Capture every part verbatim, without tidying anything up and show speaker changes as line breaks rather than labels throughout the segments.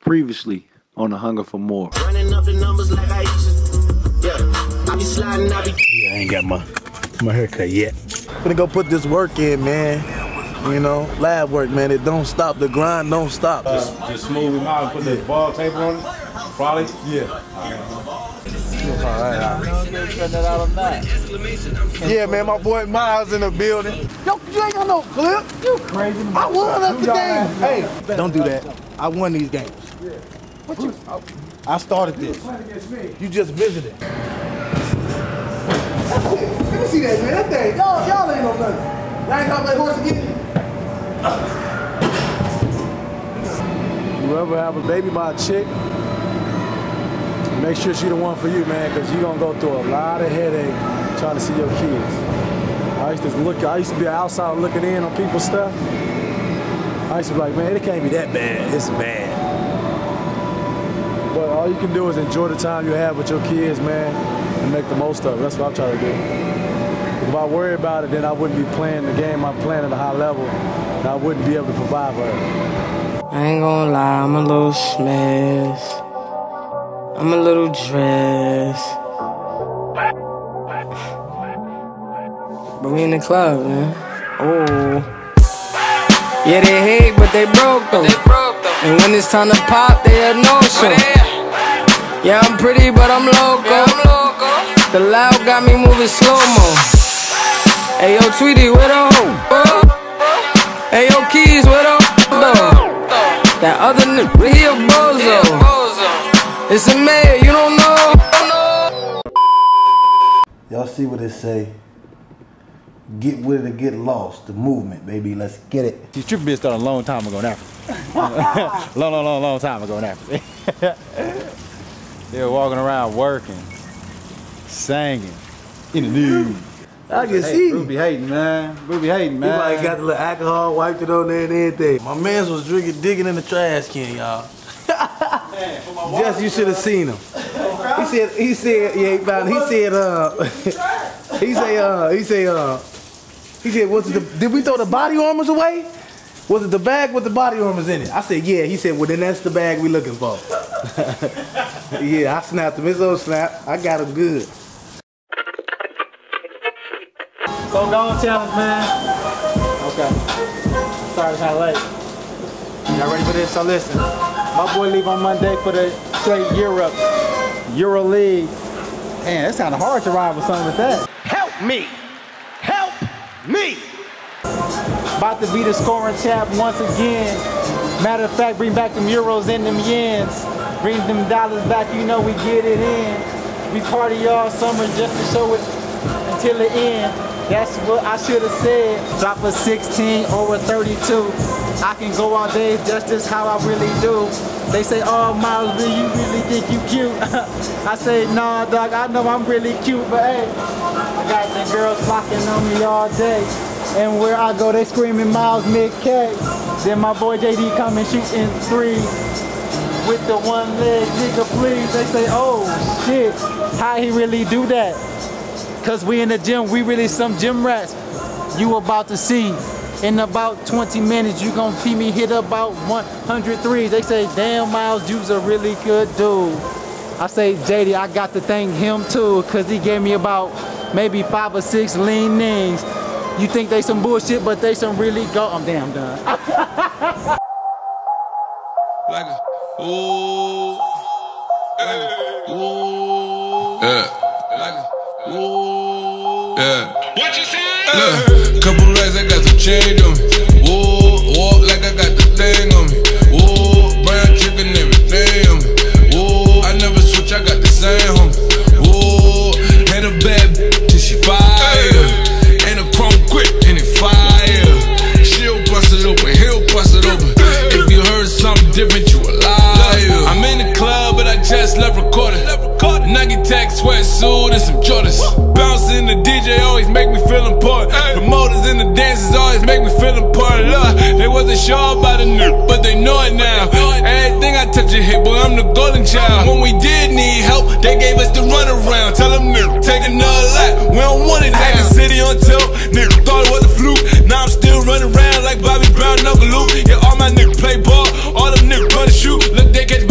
Previously on The Hunger for More.
Running up the numbers like I used to. Yeah, I be sliding, I be.
Yeah, I ain't got my my haircut yet. Gonna go put this work in, man. You know, lab work, man. It don't stop. The grind don't stop.
Uh, just, just smooth him out and put the ball tape on it. Probably. Yeah.
All right, all right. Yeah, man. My boy Miles in the building. Yo, you ain't got no clip. You crazy? I won up the game. Hey, don't do that. I won these games. What you? I started this. You just visited. Let me see that, man. That thing, y'all, y'all ain't no nothing. Y'all ain't gonna play horse again. You ever have a baby by a chick? Make sure she the one for you, man, because you gonna go through a lot of headache trying to see your kids. I used to look. I used to be outside looking in on people's stuff. I used to be like, man, it can't be that bad. It's bad. But all you can do is enjoy the time you have with your kids, man, and make the most of it. That's what I'm trying to do. If I worry about it, then I wouldn't be playing the game I'm playing at a high level, and I wouldn't be able to provide for her.
I ain't gonna lie, I'm a little smashed. I'm a little dressed. But we in the club, man. Oh. Yeah, they hate, but they broke though. And when it's time to pop, they have no show. Yeah, I'm pretty, but I'm loco. The loud got me moving slow-mo. Hey, yo, Tweety, where the hoe? Hey, yo, Keys, where the though? That other nigga, he a bozo. It's a man, you don't know.
Y'all see what it say? Get with it or get lost. The movement, baby. Let's get it.
These tripping been started a long time ago in Africa. long, long, long, long time ago in Africa. They were walking around working, singing, in the nude.
I can
hey,
see.
Ruby hating, man. Ruby hating, man.
He like got the little alcohol, wiped it on there and everything. My man's was drinking, digging in the trash can, y'all. Just you should have seen him. He said, he said, yeah, he found. He said, uh, he say, uh, he say, uh, he said, was it the, did we throw the body armors away? Was it the bag with the body armors in it? I said, yeah. He said, well, then that's the bag we looking for. Yeah, I snapped him. His old snap. I got him good.
So go on challenge, man. Okay. Sorry it's kind of late. Y'all ready for this? So listen. My boy leave on Monday for the straight Europe. Euro League. Man, it's kind of hard to ride with something like that.
Help me! Help me!
About to be the scoring champ once again. Matter of fact, bring back them euros and them yens. Bring them dollars back, you know we get it in. We party all summer just to show it until the end. That's what I should have said. Drop a sixteen or a thirty-two. I can go all day, that's just how I really do. They say, oh, Miles, do you really think you cute? I say, nah, dog, I know I'm really cute, but hey, I got the girls flocking on me all day. And where I go, they screaming Miles mid-K. Then my boy J D come and shoot in three. With the one leg, nigga, please. They say, oh, shit, how he really do that? Cause we in the gym, we really some gym rats. You about to see. In about twenty minutes, you gonna see me hit about one hundred threes. They say, damn, Miles, you's a really good dude. I say, J D, I got to thank him too, cause he gave me about maybe five or six lean knees. You think they some bullshit, but they some really go. I'm damn done.
Like a, ooh, hey, ooh, yeah. Like a, ooh, yeah. What you say? Look, couple racks, I got some change on me. Whoa, walk like I got the thing on me. Whoa, brown chicken, everything on me. Whoa, I never switch, I got the same homie. Whoa, ain't a bad bitch till she fire. Ain't a chrome quick, and it fire. She'll bust it open, he'll bust it open. If you heard something different, you a liar. I'm in the club, but I just left recording. Nike tech sweatsuit and some Jordans. Bouncing the D J always make me feel important. Promoters and the dancers always make me feel important. Look, they wasn't sure about the new, but they know it now. Everything I touch a hit, boy, I'm the golden child. When we did need help, they gave us the runaround. Tell them, nigga, take another lap. We don't want it now. Had the city on tilt, nigga, thought it was a fluke. Now I'm still running around like Bobby Brown, Uncle Luke. Yeah, all my niggas play ball, all them niggas run and shoot. Look, they catch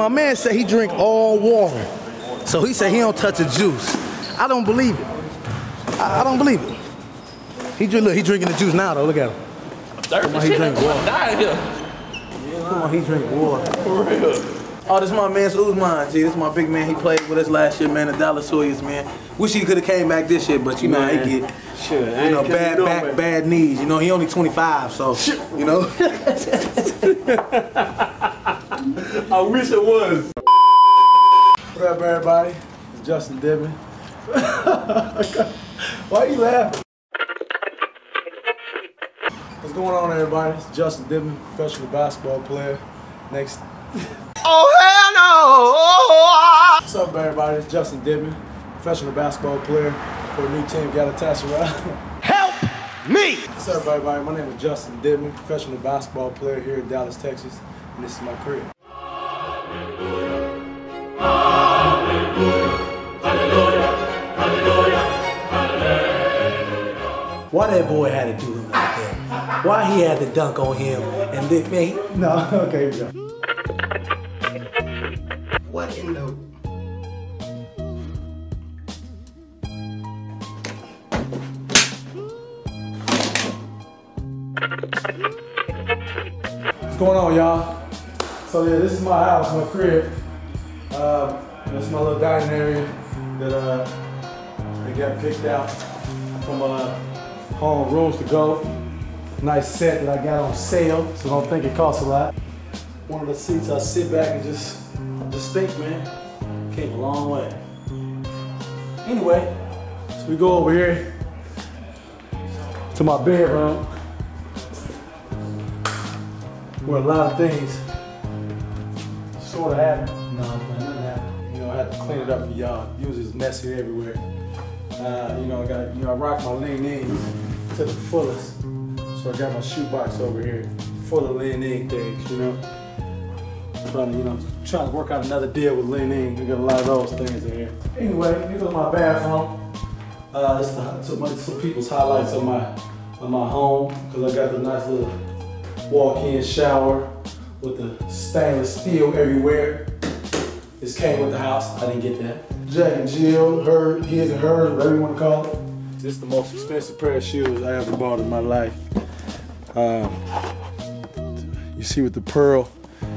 my man said he drink all water. So he said he don't touch a juice. I don't believe it. I, I don't believe it. He drink, look, he drinking the juice now though, look at him. Come on, he drink water. Come on, he drink water. For real. Oh, this is my man's Uzman, G. This is my big man. He played with us last year, man. The Dallas Sawyers, man. Wish he could have came back this year, but you know how he get.
Sure,
you know, bad back, man. Bad knees. You know, he only twenty-five, so you know.
I wish it was.
What up, everybody? It's Justin Dentmon. Why are you laughing? What's going on, everybody? It's Justin Dentmon, professional basketball player. Next.
Oh, hell no!
What's up, everybody? It's Justin Dentmon, professional basketball player for a new team, Galatasaray.
Help me!
What's up, everybody? My name is Justin Dentmon, professional basketball player here in Dallas, Texas, and this is my career. Why that boy had to do him like that? Why he had to dunk on him and then, man, he, no, okay, here we go.
What in the...
What's going on, y'all? So yeah, this is my house, my crib. Uh, this is my little dining area that uh, I got picked out from uh, home rooms to go. Nice set that I got on sale, so don't think it costs a lot. One of the seats I sit back and just, just think, man, came a long way. Anyway, so we go over here to my bedroom, where a lot of things sort of happen. No, nothing happened. You know, I had to clean it up for y'all. Usually it's messy everywhere. Uh, you know, I got, you know, I rock my lean knees to the fullest. So I got my shoebox over here, full of lean in things, you know. Trying to, you know, trying to work out another deal with lean in. We got a lot of those things in here. Anyway, this is my bathroom. Uh, this is some, some people's highlights of my of my home, because I got the nice little walk-in shower with the stainless steel everywhere. This came with the house. I didn't get that. Jack and Jill, her, his and hers, whatever you want to call it. This is the most expensive pair of shoes I ever bought in my life. Um, you see with the pearl,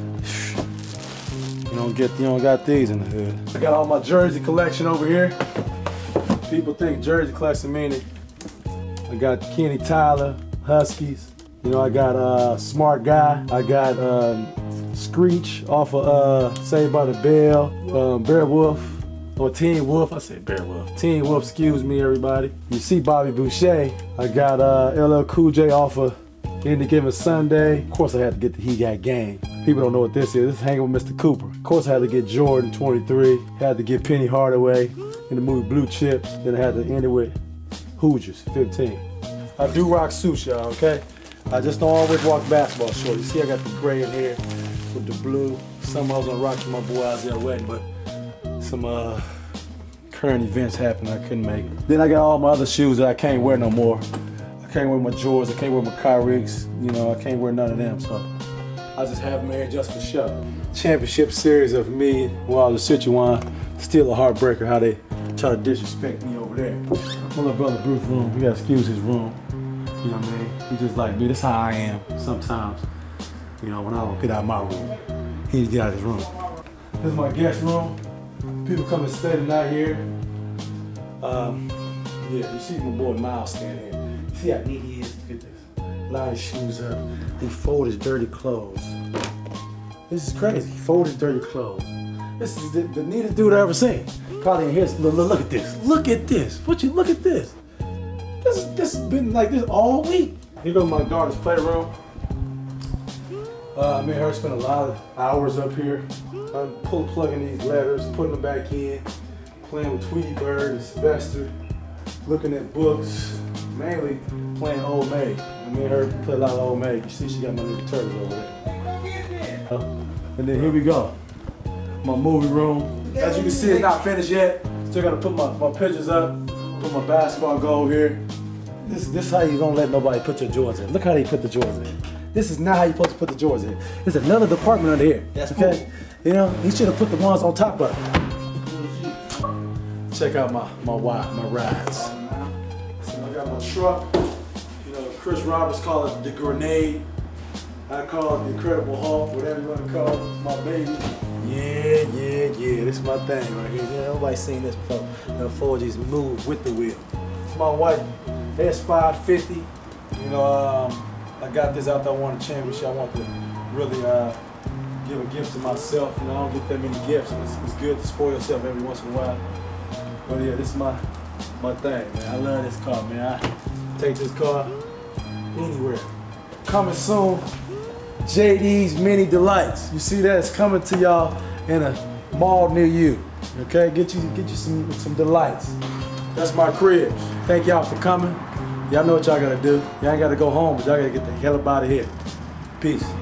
you don't get, you don't got these in the hood. I got all my jersey collection over here. People think jersey collection meaning I got Kenny Tyler, Huskies. You know, I got uh, Smart Guy. I got um, Screech off of uh, Saved by the Bell, um, Bear Wolf, or Teen Wolf. I said Bear Wolf. Teen Wolf, excuse me, everybody. You see Bobby Boucher. I got uh, L L Cool J off of Any Given Sunday. Of course, I had to get the He Got Game. People don't know what this is. This is Hanging with Mister Cooper. Of course, I had to get Jordan twenty-three. Had to get Penny Hardaway in the movie Blue Chips. Then I had to end it with Hoosiers, fifteen. I do rock suits, y'all, okay? I just don't always walk basketball shorts. You see I got the gray in here with the blue. Some I was gonna rock to my boy Isaiah wedding, but some uh, current events happened, I couldn't make it. Then I got all my other shoes that I can't wear no more. I can't wear my Jordans, I can't wear my Kyries, you know, I can't wear none of them, so I just have them here just for show. Championship series of me, Wild Sichuan, still a heartbreaker how they try to disrespect me over there. My little brother Bruce room, you gotta excuse his room. You know what I mean? He just like me, that's how I am sometimes. You know, when I don't get out of my room, he need to get out of his room. This is my guest room. People come and stay tonight here. Um, yeah, you see my boy Miles standing here. You see how neat he is? Look at this. Line his shoes up. He fold his dirty clothes. This is crazy. He fold his dirty clothes. This is the, the neatest dude I ever seen. Probably in here. Look, look at this. Look at this. What you look at this? This, this has been like this all week. Here goes my daughter's playroom. Uh, me and her spent a lot of hours up here. I'm pull, plugging these letters, putting them back in, playing with Tweety Bird and Sylvester, looking at books, mainly playing Old Maid. And me and her play a lot of Old Maid. You see she got my little turtles over there. Uh, and then here we go. My movie room. As you can see, it's not finished yet. Still gotta put my, my pictures up. Put my basketball goal here. This, this is how you don't let nobody put your Jordans in. Look how they put the Jordans in. This is not how you're supposed to put the Jordans in. There's another department under here. That's okay. Cool. You know, he should have put the ones on top of it. Check out my my wide, my rides. So I got my truck. You know, Chris Roberts call it the grenade. I call it the Incredible Hulk, whatever you want to call it. It's my baby. Yeah, yeah, yeah. This is my thing right here. Yeah, nobody's seen this before. The four Gs move with the wheel. It's my white S five fifty. You know, um, I got this out there. I won a championship. I want to really uh, give a gift to myself. You know, I don't get that many gifts. It's, it's good to spoil yourself every once in a while. But yeah, this is my my thing, man. I love this car, man. I take this car anywhere. Coming soon, J D's Mini Delights. You see that? It's coming to y'all in a mall near you. Okay, get you get you some some delights. That's my crib. Thank y'all for coming. Y'all know what y'all gotta do. Y'all ain't gotta go home, but y'all gotta get the hell up out of here. Peace.